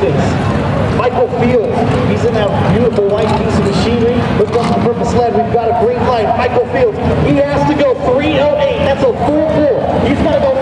distance. Michael Fields, he's in that beautiful white piece of machinery. Look up the purple sled, we've got a green light. Michael Fields, he has to go 3:08. That's a full 4. He's got to go